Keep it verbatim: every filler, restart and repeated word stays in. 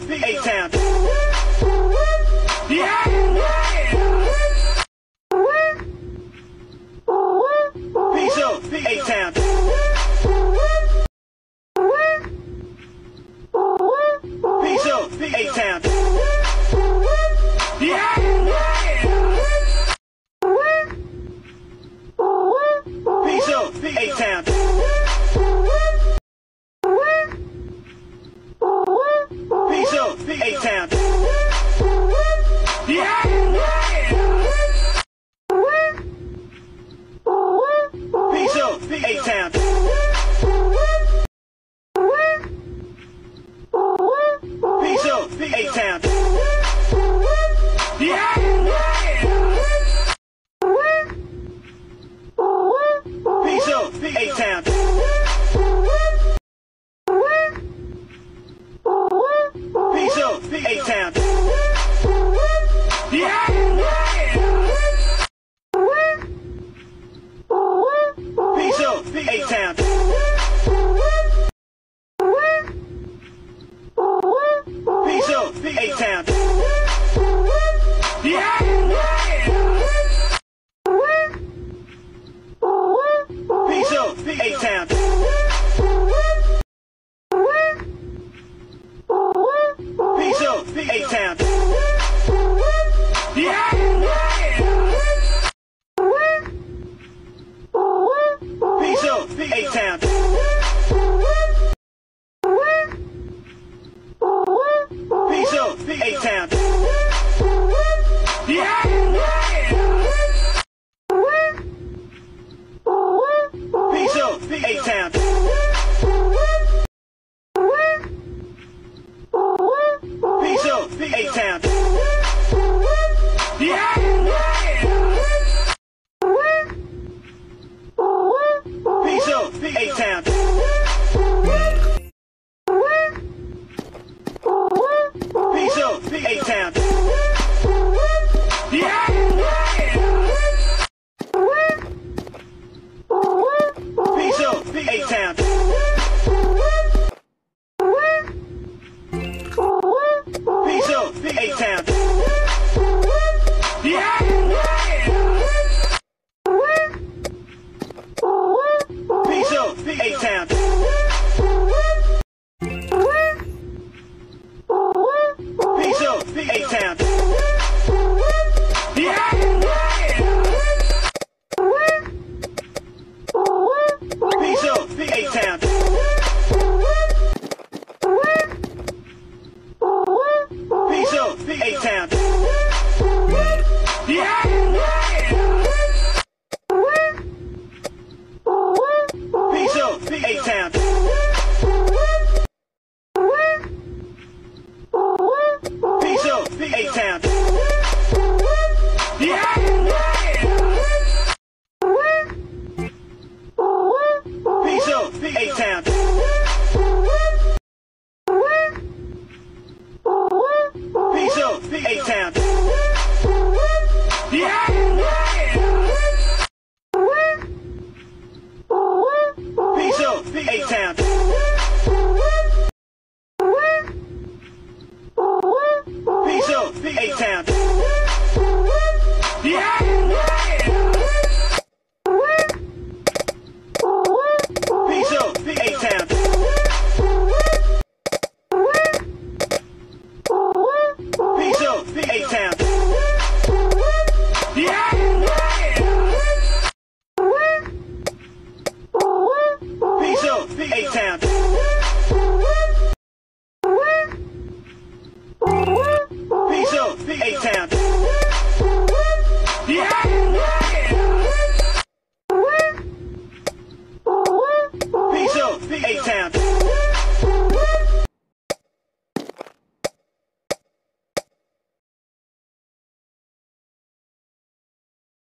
A-Town. Yeah. Peace out, A-Town. Peace out, A-Town. Yeah. Peace out, A-Town. Peace out, A-Town. Yeah. Peace out, A-Town. Peace out, A-Town. Yeah. Peace out, A-Town. Peace out, A-Town. Yeah. Peace out, A-Town. Peace out, A-Town. Yeah. Peace out, A-Town. Peace out, A-Town. Yeah. Peace out, A-Town. Peace out, A-Town. Yeah. Peace out, A-Town. Peace out, A-Town. Yeah. Peace out, A-Town. Peace out, A-Town. Yeah. Peace out, A-Town. Peace out, A-Town. Yeah. Peace out, A-Town. Peace out, A-Town. Yeah. Peace out, A-Town. Peace out, A-Town. Yeah. Peace out, A-Town. Peace out, A-Town. Yeah. Peace out, A-Town. Peace out, A-Town. Yeah. Peace out, A-Town. Peace out, A-Town. Yeah. Peace out, A-Town. Peace out, A-Town. Yeah. Peace out, A-Town. Peace out, A-Town. Yeah. Peace out, A-Town.